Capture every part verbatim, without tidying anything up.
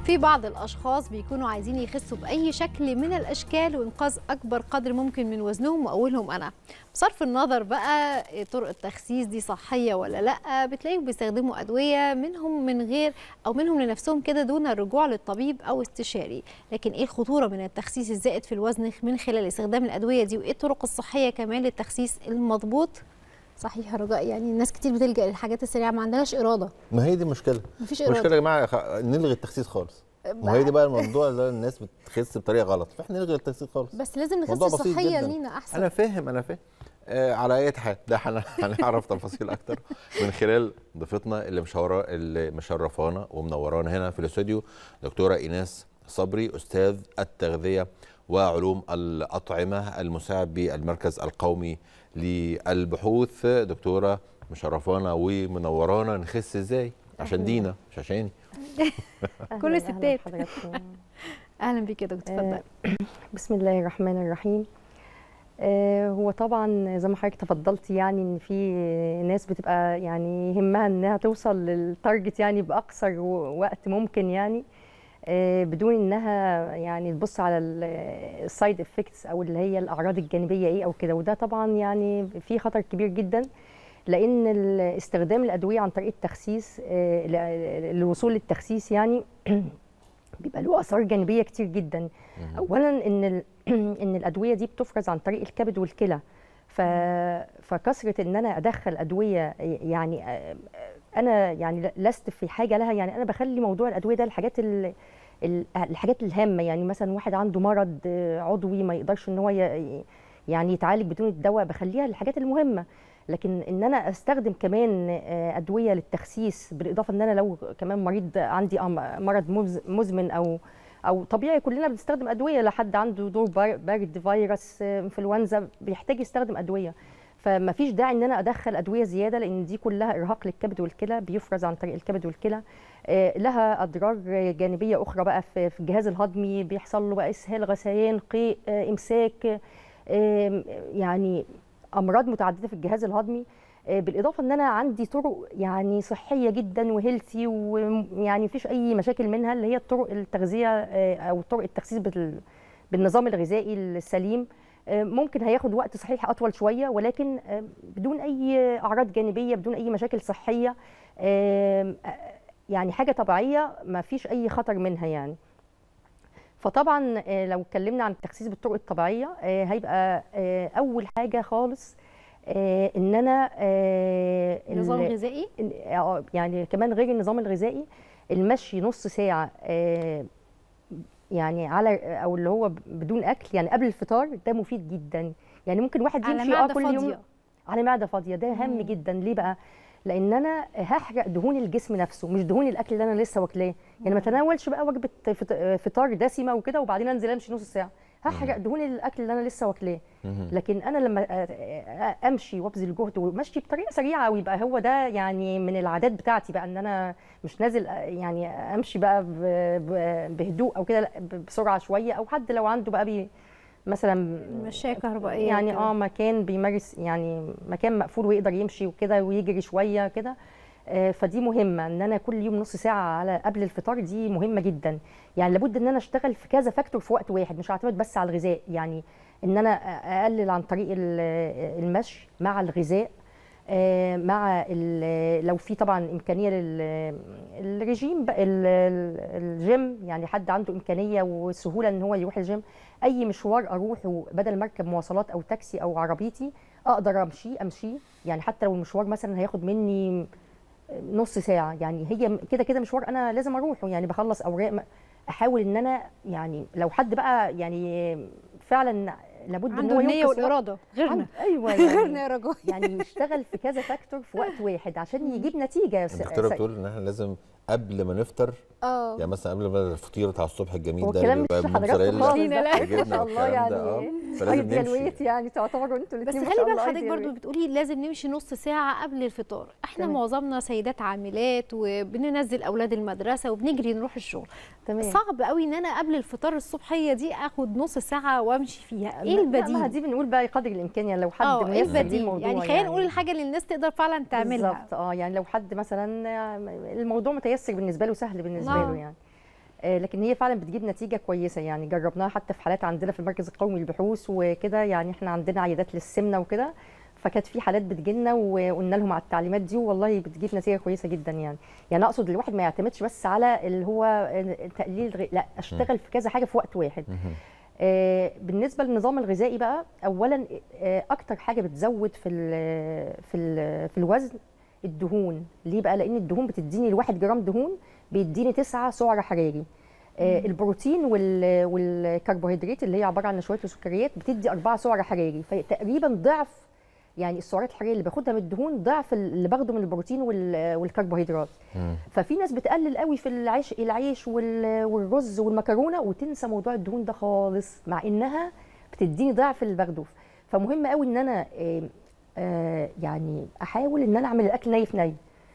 في بعض الأشخاص بيكونوا عايزين يخسوا بأي شكل من الأشكال وإنقاذ أكبر قدر ممكن من وزنهم، وأولهم أنا. بصرف النظر بقى طرق التخسيس دي صحية ولا لأ، بتلاقيهم بيستخدموا أدوية منهم من غير أو منهم لنفسهم كده دون الرجوع للطبيب أو استشاري. لكن إيه الخطورة من التخسيس الزائد في الوزن من خلال استخدام الأدوية دي، وإيه الطرق الصحية كمان للتخسيس المضبوط؟ صحيح يا رجاء، يعني الناس كتير بتلجأ للحاجات السريعة، ما عندناش إرادة. ما هي دي مشكلة. مفيش إرادة. مشكلة يا جماعة، نلغي التخسيس خالص. وهي دي بقى الموضوع اللي الناس بتخس بطريقة غلط، فاحنا نلغي التخسيس خالص. بس لازم نخس صحيا لينا أحسن. أنا فاهم أنا فاهم. آه على أي حال ده هنعرف تفاصيل أكتر من خلال ضيفتنا اللي مشوره اللي مشرفانا ومنورانا هنا في الاستوديو، دكتورة إيناس صبري، أستاذ التغذية وعلوم الأطعمة، المساعد بالمركز القومي للبحوث. دكتورة مشرفانا ومنورانا، نخس ازاي؟ عشان دينا مش عشاني. كل الستات. اهلا بيك يا دكتور، اتفضلي. بسم الله الرحمن الرحيم. آه هو طبعا زي ما حضرتك تفضلتي، يعني ان في ناس بتبقى يعني يهمها انها توصل للتارجت يعني باقصر وقت ممكن، يعني آه بدون انها يعني تبص على السايد افكتس او اللي هي الاعراض الجانبيه ايه او كده. وده طبعا يعني في خطر كبير جدا، لان استخدام الادويه عن طريق التخسيس للوصول للتخسيس يعني بيبقى له اثار جانبيه كتير جدا. اولا ان ان الادويه دي بتفرز عن طريق الكبد والكلى، ف فكثره ان انا ادخل ادويه، يعني انا يعني لست في حاجه لها، يعني انا بخلي موضوع الادويه ده الحاجات ال... الحاجات الهامه. يعني مثلا واحد عنده مرض عضوي ما يقدرش ان هو يعني يتعالج بدون الدواء، بخليها الحاجات المهمه. لكن ان انا استخدم كمان ادويه للتخسيس، بالاضافه ان انا لو كمان مريض عندي مرض مزمن او او طبيعي كلنا بنستخدم ادويه، لحد عنده دور برد، فيروس، انفلونزا، بيحتاج يستخدم ادويه. فما فيش داعي ان انا ادخل ادويه زياده، لان دي كلها ارهاق للكبد والكلى، بيفرز عن طريق الكبد والكلى. لها اضرار جانبيه اخرى بقى في الجهاز الهضمي، بيحصل له بقى اسهال، غثيان، قيء، امساك، يعني امراض متعدده في الجهاز الهضمي. بالاضافه ان انا عندي طرق يعني صحيه جدا وهيلثي، ويعني مفيش اي مشاكل منها، اللي هي طرق التغذيه او طرق التخسيس بالنظام الغذائي السليم. ممكن هياخد وقت صحيح اطول شويه، ولكن بدون اي اعراض جانبيه، بدون اي مشاكل صحيه، يعني حاجه طبيعيه ما فيش اي خطر منها يعني. فطبعا لو اتكلمنا عن التخسيس بالطرق الطبيعيه، هيبقى اول حاجه خالص ان انا النظام الغذائي، يعني كمان غير النظام الغذائي، المشي نص ساعه يعني على او اللي هو بدون اكل، يعني قبل الفطار، ده مفيد جدا. يعني ممكن واحد يمشي اه كل يوم على معده فاضيه، ده هام جدا. ليه بقى؟ لان انا هحرق دهون الجسم نفسه، مش دهون الاكل اللي انا لسه واكلاه. يعني ما تناولش بقى وجبه فطار دسمه وكده وبعدين انزل امشي نص ساعه، هحرق دهون الاكل اللي انا لسه واكلاه. لكن انا لما امشي وابذل جهد ومشي بطريقه سريعه، ويبقى هو ده يعني من العادات بتاعتي بقى، ان انا مش نازل يعني امشي بقى بهدوء او كده، بسرعه شويه. او حد لو عنده بقى بي مثلا مشاية كهربائيه يعني اه مكان بيمارس، يعني مكان مقفول ويقدر يمشي وكده ويجري شويه كده، آه فدي مهمه. ان انا كل يوم نص ساعه على قبل الفطار، دي مهمه جدا. يعني لابد ان انا اشتغل في كذا فاكتور في وقت واحد، مش هعتمد بس على الغذاء. يعني ان انا اقلل عن طريق المشي مع الغذاء، آه مع لو في طبعا امكانيه للرجيم الجيم، يعني حد عنده امكانيه وسهوله ان هو يروح الجيم، اي مشوار اروحه بدل ما اركب مواصلات او تاكسي او عربيتي، اقدر امشي امشي يعني حتى لو المشوار مثلا هياخد مني نص ساعه، يعني هي كده كده مشوار انا لازم اروحه، يعني بخلص اوراق، احاول ان انا يعني لو حد بقى يعني فعلا لابد ان هو النية والاراده غيرنا، ايوه يعني غيرنا يا رجل، يعني يشتغل في كذا فاكتور في وقت واحد عشان يجيب نتيجه. الدكتوره بتقول ان احنا لازم قبل ما نفطر، اه يعني مثلا قبل ما الفطير بتاع الصبح الجميل ده اللي بيبقى موتزاريلا ما شاء الله، يعني فلازم نمشي، يعني تعتبروا انتوا الاثنين. بس خلي بال حضرتك برضو بتقولي لازم نمشي نص ساعه قبل الفطار. احنا تمام. معظمنا سيدات عاملات وبننزل اولاد المدرسه وبنجري نروح الشغل، تمام. صعب قوي ان انا قبل الفطار الصبحيه دي اخد نص ساعه وامشي فيها. ايه البديل؟ ما دي بنقول بقى قدر الامكان، يعني لو حد اه ايه البديل؟ الموضوع يعني خلينا نقول الحاجه اللي الناس تقدر فعلا تعملها بالظبط. اه يعني لو حد مثلا الموضوع متيسر بالنسبه له، سهل بالنسبه له يعني. لكن هي فعلا بتجيب نتيجه كويسه يعني. جربناها حتى في حالات عندنا في المركز القومي للبحوث وكده، يعني احنا عندنا عيادات للسمنه وكده، فكانت في حالات بتجيلنا وقلنا لهم على التعليمات دي والله بتجيب نتيجه كويسه جدا يعني. يعني اقصد الواحد ما يعتمدش بس على اللي هو تقليل الغ... لا اشتغل في كذا حاجه في وقت واحد. آه بالنسبه للنظام الغذائي بقى، اولا آه اكتر حاجه بتزود في ال في ال في الوزن الدهون. ليه بقى؟ لان الدهون بتديني الواحد جرام دهون بيديني تسعة سعر حراري. آه البروتين والكربوهيدرات اللي هي عباره عن نشويات وسكريات بتدي أربعة سعر حراري، فتقريبا ضعف يعني السعرات الحراريه اللي باخدها من الدهون ضعف اللي باخده من البروتين والكربوهيدرات. مم. ففي ناس بتقلل قوي في العيش العيش والرز والمكرونه وتنسى موضوع الدهون ده خالص، مع انها بتديني ضعف اللي باخده. فمهم قوي ان انا آه آه يعني احاول ان انا اعمل الاكل ني في ني.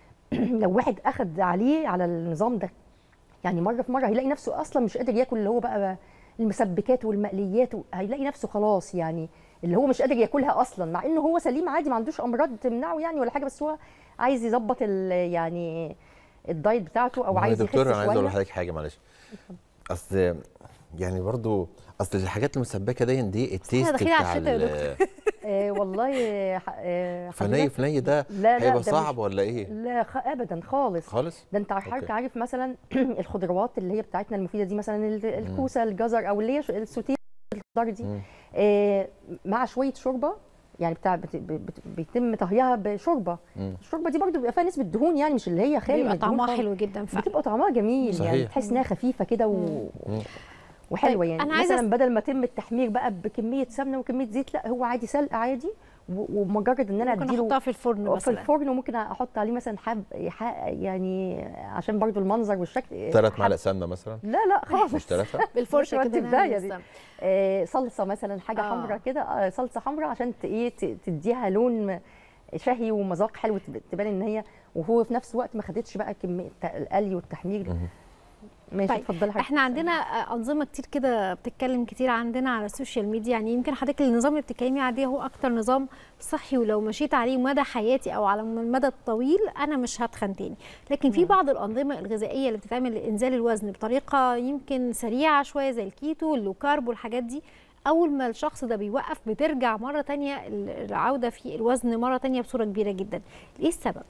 لو واحد اخد عليه على النظام ده يعني مره في مره هيلاقي نفسه اصلا مش قادر ياكل اللي هو بقى المسبكات والمقليات، هيلاقي نفسه خلاص يعني اللي هو مش قادر ياكلها اصلا، مع انه هو سليم عادي ما عندوش امراض تمنعه يعني ولا حاجه، بس هو عايز يظبط يعني الدايت بتاعته او عايز يخس شويه. دكتور انا عايز اقول لحضرتك حاجه معلش، اصل يعني برضو اصل الحاجات المسبكه دي دي التيست بتاع ال آه والله آه فني في ني ده هيبقى صعب ولا ايه؟ لا ابدا خالص خالص. ده انت حضرتك عارف مثلا الخضروات اللي هي بتاعتنا المفيده دي، مثلا الكوسه الجزر او اللي هي السوتيه الخضار دي آه مع شويه شوربه يعني بتاع بت بت بيتم طهيها بشوربه. مم. الشوربه دي برضو بيبقى فيها نسبه دهون يعني مش اللي هي خالي من الدهون، طعمها حلو جدا فعلا، بتبقى طعمها جميل صحيح. يعني تحس انها خفيفه كده و... وحلوه يعني. أنا مثلا عايزة... بدل ما يتم التحمير بقى بكميه سمنه وكميه زيت، لا هو عادي سلق عادي ومجرد ان انا اديله ممكن احطها في الفرن مثلا في الفرن، وممكن احط عليه مثلا حب يعني عشان برضو المنظر والشكل ثلاث معلق سمنه مثلا. لا لا خالص مش ثلاثه بالفرشه كده بدايه دي آه صلصه مثلا حاجه آه. حمراء كده آه صلصه حمراء عشان ايه تديها لون شهي ومذاق حلو، تبان ان هي وهو في نفس الوقت ما خدتش بقى كميه القلي والتحمير. ماشي اتفضلي. طيب احنا عندنا انظمه كتير كده بتتكلم كتير عندنا على السوشيال ميديا، يعني يمكن حضرتك النظام اللي بتتكلمي عليه هو اكتر نظام صحي ولو مشيت عليه مدى حياتي او على المدى الطويل انا مش هتخن تاني، لكن في بعض الانظمه الغذائيه اللي بتتعمل لانزال الوزن بطريقه يمكن سريعه شويه زي الكيتو اللو كارب والحاجات دي، اول ما الشخص ده بيوقف بترجع مره تانية العوده في الوزن مره تانية بصوره كبيره جدا. ايه السبب؟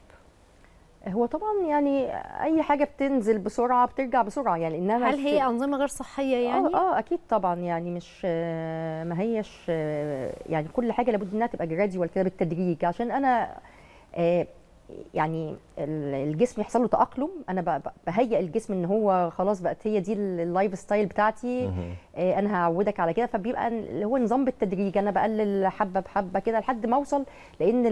هو طبعا يعني اي حاجه بتنزل بسرعه بترجع بسرعه يعني، انما هل هي انظمه غير صحيه يعني؟ اه اه اكيد طبعا يعني مش ما هيش يعني كل حاجه لابد انها تبقى جراديوال كده بالتدريج، عشان انا آه يعني الجسم يحصل له تاقلم، انا بهيئ الجسم ان هو خلاص بقت هي دي اللايف ستايل بتاعتي، آه انا هعودك على كده، فبيبقى اللي هو نظام بالتدريج، انا بقلل حبه بحبه كده لحد ما اوصل، لان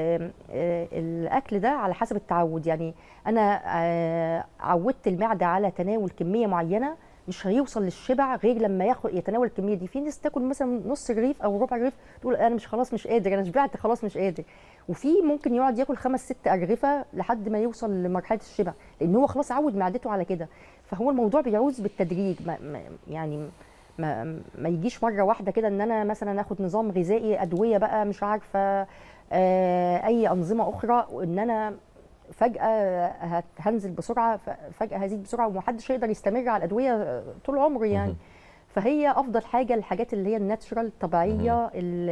الاكل ده على حسب التعود يعني. انا آه عودت المعده على تناول كميه معينه، مش هيوصل للشبع غير لما ياخد يتناول الكميه دي. في ناس تاكل مثلا نص رغيف او ربع رغيف تقول انا مش خلاص مش قادر انا شبعت خلاص مش قادر، وفي ممكن يقعد ياكل خمس ست ارغفه لحد ما يوصل لمرحله الشبع، لان هو خلاص عود معدته على كده. فهو الموضوع بيعوز بالتدريج، ما يعني ما, ما يجيش مره واحده كده ان انا مثلا اخد نظام غذائي ادويه بقى مش عارفه آه اي انظمه اخرى، وان انا فجاه هنزل بسرعه فجاه هزيد بسرعه ومحدش يقدر يستمر على الادويه طول عمره يعني. فهي افضل حاجه الحاجات اللي هي الناتشرال الطبيعيه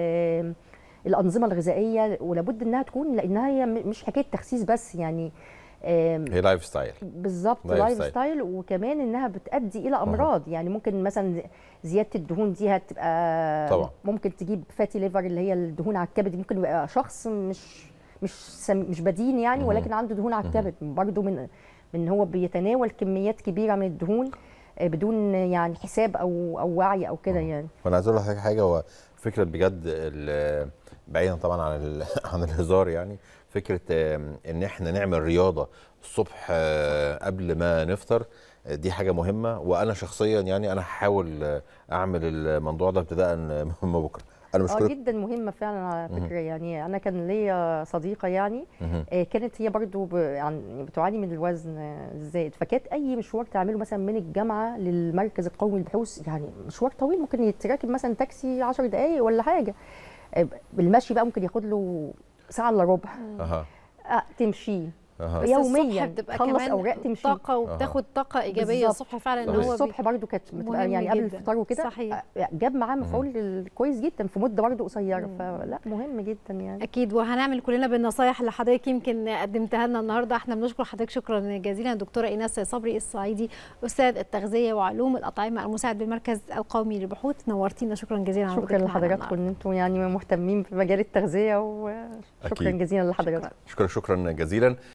الانظمه الغذائيه، ولابد انها تكون لانها هي مش حكايه تخسيس بس يعني، هي لايف ستايل بالظبط لايف ستايل، وكمان انها بتؤدي الى امراض يعني. ممكن مثلا زياده الدهون دي هتبقى طبعا ممكن تجيب فاتي ليفر اللي هي الدهون على الكبد، ممكن يبقى شخص مش مش مش بدين يعني ولكن عنده دهون على الكبد برضه من من هو بيتناول كميات كبيره من الدهون بدون يعني حساب او او وعي او كده يعني. وانا عايز اقول لك حاجه، هو فكره بجد بعيدا طبعا عن عن الهزار يعني، فكره ان احنا نعمل رياضه الصبح قبل ما نفطر دي حاجه مهمه، وانا شخصيا يعني انا هحاول اعمل الموضوع ده ابتداء من بكره. انا اه جدا مهمه فعلا على فكره يعني. انا كان ليا صديقه يعني آه كانت هي برضو يعني بتعاني من الوزن الزايد، فكانت اي مشوار تعمله مثلا من الجامعه للمركز القومي للبحوث يعني مشوار طويل، ممكن يتراكب مثلا تاكسي عشر دقائق ولا حاجه، آه بالمشي بقى ممكن ياخد له ساعه الا ربع اها آه تمشي أها. بس يومياً. الصبح بتبقى خلص كمان أوراق تمشي. طاقه وبتاخد طاقه ايجابيه بالظبط. الصبح فعلا، ان هو والصبح برضو كانت بتبقى مهم يعني قبل جداً. الفطار وكده، صحيح. جاب معاه مفعول كويس جدا في مده برضو قصيره، مم. فلا مهم جدا يعني. اكيد، وهنعمل كلنا بالنصايح اللي حضرتك يمكن قدمتها لنا النهارده. احنا بنشكر حضرتك شكرا جزيلا دكتوره ايناس صبري الصعيدي، استاذ التغذيه وعلوم الاطعمه المساعد بالمركز القومي للبحوث. نورتينا، شكرا جزيلا على شكرا وجودك معنا لحضراتكم النهاردة. ان انتم يعني مهتمين بمجال التغذيه، وشكرا أكيد. جزيلا لحضراتكم. شكرا شكرا جزيلا.